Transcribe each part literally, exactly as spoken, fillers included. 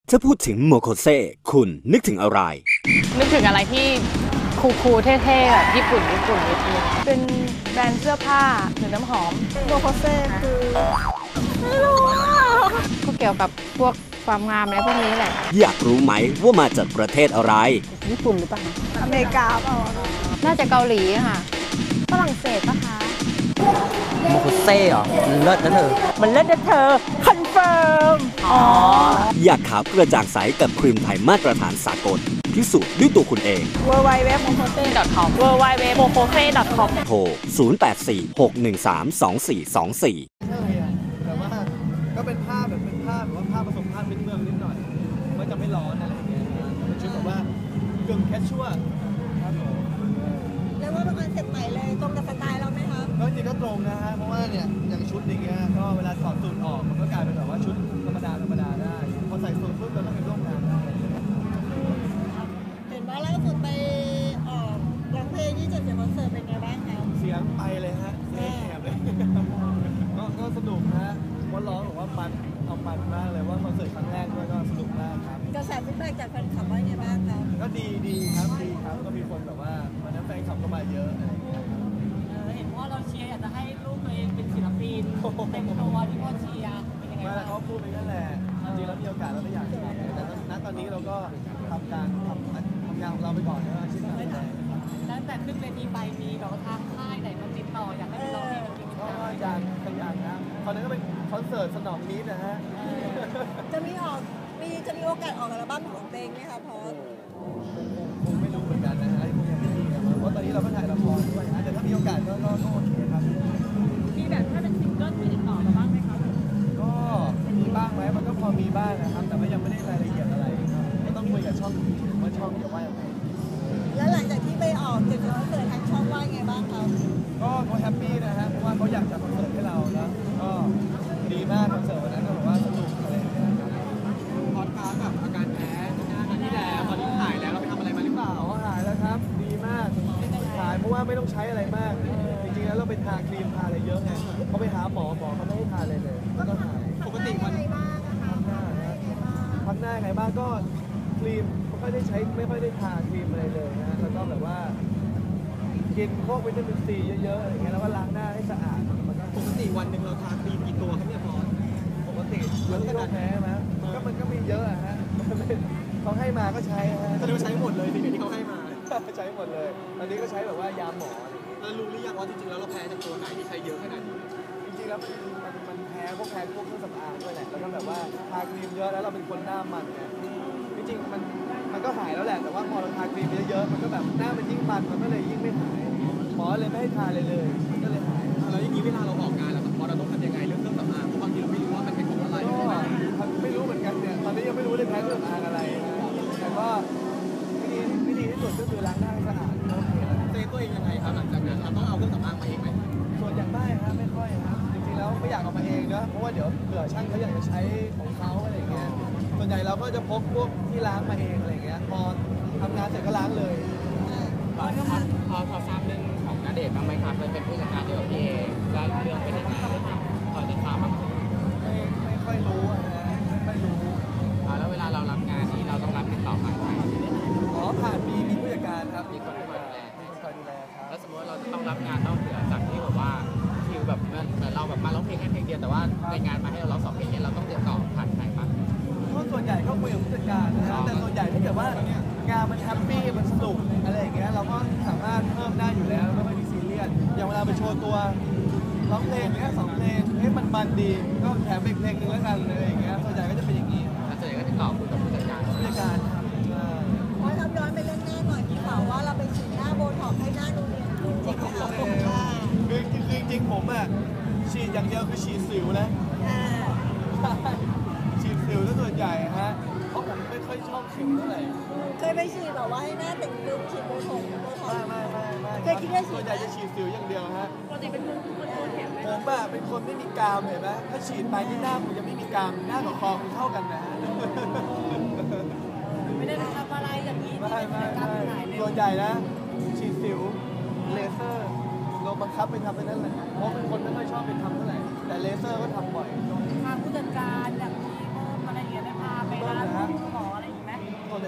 ถ้าพูดถึงโมโคเซ่คุณนึกถึงอะไรนึกถึงอะไรที่คูลๆเท่ๆแบบญี่ปุ่นญี่ปุ่นนิดนึงเป็นแบรนด์เสื้อผ้าหรือน้ำหอมโมโคเซ่คือไม่รู้ก็เกี่ยวกับพวกความงามอะไรพวกนี้แหละอยากรู้ไหมว่ามาจากประเทศอะไรญี่ปุ่นหรือเปล่าอเมริกาเปล่าน่าจะเกาหลีค่ะฝรั่งเศสปะคะโมโคเซ่เหรอมันเลิศนะเธอมันเลิศนะเธอคอนเฟิร์มอ๋ออยากขาวกระจ่างใสกับครีมไทยมาตรฐานสากลพิสูจน์ด้วยตัวคุณเองดับเบิลยู ดับเบิลยู ดับเบิลยู ดอท โมโคเซ่ ดอท คอม ดับเบิลยู ดับเบิลยู ดับเบิลยู ดอท โมโคเซ่ ดอท คอมโทรศูนย์ แปด สี่ หก หนึ่ง สาม สอง สี่ สอง สี่ใช่อะแต่ว่าก็เป็นผ้าแบบเป็นผ้าแบบว่าผ้าผสมผ้าเป็นเมืองนิดหน่อยมันจะไม่ร้อนอะไรอย่างเงี้ยเป็นชุดแบบว่ากึ่งแคชชวลครับผมเรียกว่าเป็นคอนเซ็ปต์ใหม่เลยตรงกับสไตล์เราไหมครับก็จริงก็ตรงนะฮะเพราะว่าเนี่ยอย่างชุดอย่างเงี้ยก็เวลาถอดสูทออกมันก็กลายเป็นแบบว่าชุดธรรมดาธรรมดาได้พอใส่สูทปุ๊บเราก็ไปร่วมงานได้เห็นว่าล่าสุดไปออกร้องเพลงที่จัดเสียงคอนเสิร์ตเป็นไงบ้างคะเสียงไปเลยฮะเสียงแหบเลยก็ก็สนุกนะว่าร้องบอกว่ามันเอามันมากเลยว่าคอนเสิร์ตครั้งแรกด้วยก็สนุกมากครับกระแสฟีดแบ็กจากแฟนคลับว่าไงบ้างครับก็ดีดีครับดีครับก็มีคนแบบว่าวันนั้นแฟนคลับก็มาเยอะอะไรอย่างเงี้ยเห็นว่าเราเชียร์อยากจะให้ลูกตัวเองเป็นศิลปินเป็นตัวที่พ่อเชียร์เป็นยังไงบ้างเขาพูดไปนั่นแหละจริงแล้วมีโอกาสเราไม่อยากทำแต่ณตอนนี้เราก็ทำการทำทำงานของเราไปก่อนนะชิ้นงานไปตั้งแต่ขึ้นเวทีไปมีแบบทางค่ายไหนมาติดต่ออยากให้เราเป็นจริงๆก็อย่างอย่างนะตอนนั้นก็เป็นคอนเสิร์ตสนองนี้นะฮะจะมีออกมีจะมีโอกาสออกอัลบั้มของเพลงไหมคะพอสคงไม่รู้เหมือนกันนะฮะคงยังไม่มีนะเพราะตอนนี้เราก็ถ่ายละครด้วยนะแต่ถ้ามีโอกาสก็ก็โอเคครับมีแบบถ้าเป็นซิงเกิลมีติดต่อมาบ้างไหมครับก็มีบ้างไหมมันก็พอมีบ้างนะครับแต่ว่ายังไม่ได้รายละเอียดอะไรก็ต้องคุยกับช่องว่าช่องจะว่ายังไงแล้วหลังจากที่ไปออกเจ็ดคอนเสิร์ตทางช่องว่าไงบ้างครับก็เขาแฮปปี้นะฮะเพราะว่าเขาอยากจัดคอนเสิร์ตให้เราแล้วก็ดีมากคอนเสิร์ตวันนั้นก็แบบว่าสนุกอะไรอย่างเงี้ยพอดคาสต์กับอาการแพ้อันนี้แหละตอนนี้หายแล้วเราไปทำอะไรมาหรือเปล่าอ๋อหายแล้วครับดีมากหายเพราะว่าไม่ต้องใช้อะไรมากจริงๆแล้วเราไปทาครีมทาอะไรเยอะไงเขาไปหาหมอหมอเขาไม่ให้ทาอะไรเลยก็หายปกติวันพักหน้าพักหน้าไงบ้างก็ครีมไม่ค่อยได้ใช้ไม่ค่อยได้ทาครีมอะไรเลยนะแล้วก็แบบว่ากินพวกวิตามินซีเยอะๆอะไรเงี้ยแล้วก็ล้างหน้าให้สะอาดปกติวันหนึ่งเราทาครีมกี่ตัวครับเนี่ยพอปกติเยอะขนาดแพ้ไหมก็มันก็มีเยอะอะฮะเขาให้มาก็ใช้ฮะก็เลยใช้หมดเลยสิ่งที่เขาให้มาใช้หมดเลยตอนนี้ก็ใช้แบบว่ายาหมอแล้วรู้หรือยังว่าจริงๆแล้วเราแพ้จากตัวไหนที่ใช้เยอะขนาดนี้จริงๆแล้วมันมันแพ้พวกแพ้พวกเครื่องสำอางด้วยแหละแล้วก็แบบว่าทาครีมเยอะแล้วเราเป็นคนหน้ามันไงจริงๆมันมันก็หายแล้วแหละแต่ว่าพอเราทาครีมเยอะๆมันก็แบบหน้ามันยิ่งมันมันก็เลยยิ่งไม่หายหมอเลยไม่ให้ทาเลยเลยมันก็เลยหายแล้วอย่างนี้เวลาเราออกงานแล้วครับพอเราต้องทำยังไงเรื่องเครื่องสำอางเพราะบางทีเราไม่รู้ว่ามันเป็นของอะไรก็ไม่รู้เหมือนกันเนี่ยตอนนี้ยังไม่รู้เลยแพ้เครื่องสำอางอะไรแต่ก็วิธีวิธีที่สุดก็คือล้างหน้าให้สะอาดโอเคเซฟตัวเองยังไงครับหลังจากนั้นเราต้องเอาเครื่องสำอางมาเองไหมส่วนใหญ่ไม่ครับไม่ค่อยครับจริงๆแล้วไม่อยากเอามาเองนะเพราะว่าเดี๋ยวเผื่อช่างเขาอยากจะใช้ของเขาอะไรเงี้ยส่วนใหญ่เราก็จะพกพวกที่ล้างมาเองอะไรเงี้ยพอทำงานเสร็จก็ล้างเลยพอพอพอทราบเรื่องของณเดชน์บ้างไหมครับมันเป็นผู้จัดการเดียวกับพี่เองแล้วเรื่องเป็นยังไงพอได้ทราบบ้างไม่ไม่ค่อยรู้นะไม่รู้แล้วเวลาเรารับงานนี้เราต้องรับติดต่อผ่านใครอ๋อผ่านมีมีผู้จัดการครับมีคนคอยดูแลมีคนคอยดูแลครับแล้วสมมติเราต้องรับงานนอกเหนือจากที่แบบว่าคิวแบบเหมือนเราแบบมาร้องเพลงแค่เพลงเดียวแต่ว่าในงานมาให้เราร้องสองเพลงนี้เราต้องติดต่อผ่านใครบ้างก็ส่วนใหญ่ก็คุยกับผู้จัดการนะแต่ส่วนใหญ่ถ้าเกิดว่างานมันแฮปปี้มันสนุกอะไรอย่างเงี้ยเราก็สามารถเพิ่มได้อยู่แล้วไม่ค่อยมีซีเรียสอย่างเวลาไปโชว์ตัวร้องเพลงแค่สองเพลงเฮ้ยมันมันดีก็แถมอีกเพลงนึงแล้วกันเลยอย่างเงี้ยส่วนใหญ่ก็จะเป็นอย่างนี้ส่วนใหญ่ก็ติดต่อคุยกับผู้จัดการผู้จัดการพอทำย้อนไปเรื่องหน้าหน่อยมีข่าวว่าเราไปฉีดหน้าโบท็อกให้หน้าดูเนียนขึ้นจริงเหรอคือคือจริงผมอ่ะฉีดอย่างเดียวคือฉีดสิวนะฉีดสิวซะส่วนใหญ่ฮะเพราะผมไม่ค่อยชอบเข็มเท่าไหร่เคยไปฉีดแบบว่าให้หน้าแต่งตึงฉีดโบท็อกโบท็อกไม่ไม่ไม่เคยคิดว่าฉีดส่วนใหญ่จะฉีดสิวอย่างเดียวฮะปกติเป็นคนคนตัวเข็มไหมผมอะเป็นคนไม่มีกรามเห็นไหมถ้าฉีดไปที่หน้าผมจะไม่มีกรามหน้ากับคอมันเท่ากันนะไม่ได้ทำอะไรอย่างนี้ไม่ไม่ไม่ส่วนใหญ่นะฉีดสิวเลเซอร์เราบังคับไปทำไปนั่นแหละเพราะเป็นคนไม่ค่อยชอบไปทำเท่าไหร่แต่เลเซอร์ก็ทำบ่อยทางผู้จัดการอย่างนี้อะไรอย่างเงี้ยได้พาไปร้าน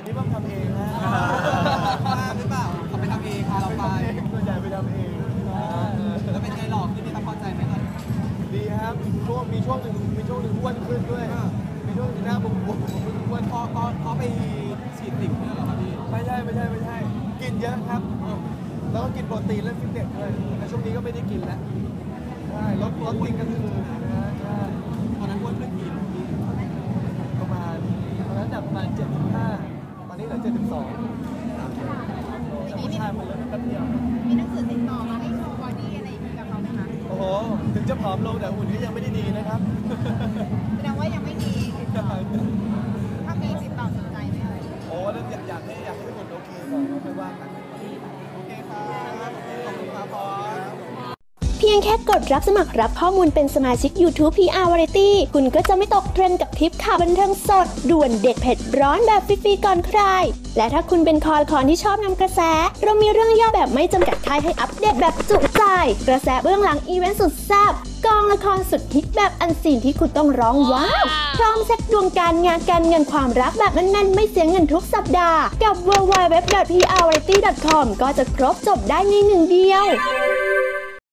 นี่ต้องทำเองนะบ้าหรือเปล่าเขาไปทำเองพาเราไปส่วนใหญ่ไปทำเองแล้วเป็นไงหลอกที่นี่ต้องพอใจไหมล่ะดีครับช่วงมีช่วงหนึ่งมีช่วงหนึ่งอ้วนขึ้นด้วยมีช่วงหนึ่งหน้าบวมบวมอ้วนพอพอพอไปฉีดสิวเนี่ยเหรอครับพี่ไม่ใช่ไม่ใช่ไม่ใช่กินเยอะครับแล้วก็กินโปรตีนเล่นฟิตเนสด้วยแต่ช่วงนี้ก็ไม่ได้กินแล้วใช่ลดลดกินกันคืนนะใช่ตอนนั้นอ้วนขึ้นกี่ประมาณตอนนั้นจากประมาณเจ็ดสิบห้าตอนนี้เหลือเจ็ดสิบสองแต่ผู้ชายมันลดแป๊บเดียวมีหนังสือติดต่อมาให้โชว์บอดี้อะไรอย่างนี้กับเขาไหมคะโอ้โหถึงจะผอมลงแต่หุ่นก็ยังไม่ได้ดีนะครับแสดงว่ายังไม่มีติดต่อถ้ามีติดต่อสนใจไหมเอ่ยโอ้แล้วอยากอยากให้อยากให้ทุกคนโอเคก่อนแล้วค่อยว่ากันโอเคครับขอบคุณครับพอเพียงแค่กดรับสมัครรับข้อมูลเป็นสมาชิก YouTube พี อาร์ Variety คุณก็จะไม่ตกเทรนด์กับคลิปข่าวบันเทิงสด ด่วนเด็ดเผ็ดร้อนแบบฟรีๆก่อนใคร และถ้าคุณเป็นคอละคอนที่ชอบนำกระแส เรามีเรื่องย่อแบบไม่จำกัดค่ายให้อัปเดตแบบจุใจ กระแสเบื้องหลังอีเวนต์สุดแซ่บกองละครสุดฮิตแบบอันซีนที่คุณต้องร้องว้าวพร้อมเช็คดวงการงานการเงินความรักแบบแน่นๆไม่เสียเงินทุกสัปดาห์กับ ดับเบิลยู ดับเบิลยู ดับเบิลยู ดอท พี อาร์ วาไรตี้ ดอท คอม ก็จะครบจบได้ในหนึ่งเดียว